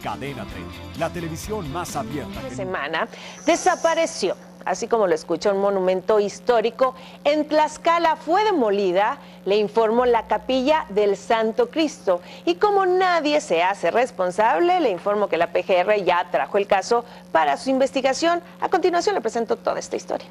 Cadena 30, la televisión más abierta. Esta semana desapareció, así como lo escuchó, un monumento histórico en Tlaxcala. Fue demolida, le informó la Capilla del Santo Cristo. Y como nadie se hace responsable, le informo que la PGR ya trajo el caso para su investigación. A continuación le presento toda esta historia.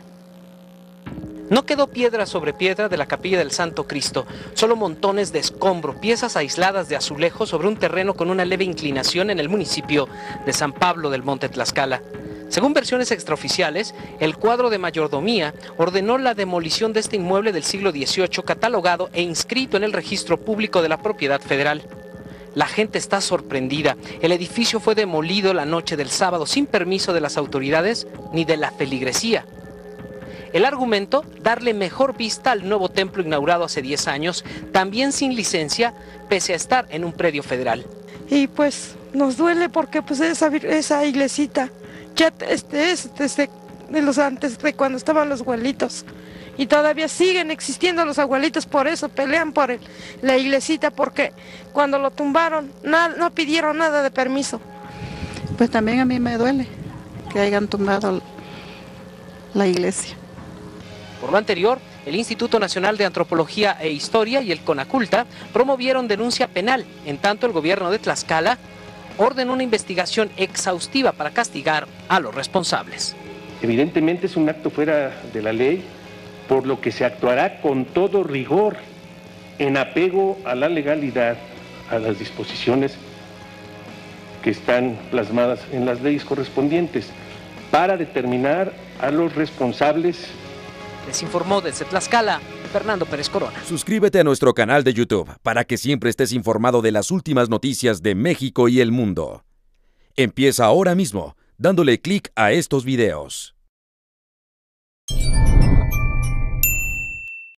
No quedó piedra sobre piedra de la Capilla del Santo Cristo, solo montones de escombro, piezas aisladas de azulejo sobre un terreno con una leve inclinación en el municipio de San Pablo del Monte Tlaxcala. Según versiones extraoficiales, el cuadro de mayordomía ordenó la demolición de este inmueble del siglo XVIII, catalogado e inscrito en el registro público de la propiedad federal. La gente está sorprendida. El edificio fue demolido la noche del sábado sin permiso de las autoridades ni de la feligresía. El argumento, darle mejor vista al nuevo templo inaugurado hace 10 años, también sin licencia, pese a estar en un predio federal. Y pues nos duele porque pues esa iglesita ya es desde antes de cuando estaban los abuelitos. Y todavía siguen existiendo los abuelitos, por eso pelean por la iglesita, porque cuando lo tumbaron no pidieron nada de permiso. Pues también a mí me duele que hayan tumbado la iglesia. Por lo anterior, el Instituto Nacional de Antropología e Historia y el CONACULTA promovieron denuncia penal, en tanto el gobierno de Tlaxcala ordenó una investigación exhaustiva para castigar a los responsables. Evidentemente es un acto fuera de la ley, por lo que se actuará con todo rigor en apego a la legalidad, a las disposiciones que están plasmadas en las leyes correspondientes, para determinar a los responsables. Les informó desde Tlaxcala, Fernando Pérez Corona. Suscríbete a nuestro canal de YouTube para que siempre estés informado de las últimas noticias de México y el mundo. Empieza ahora mismo, dándole clic a estos videos.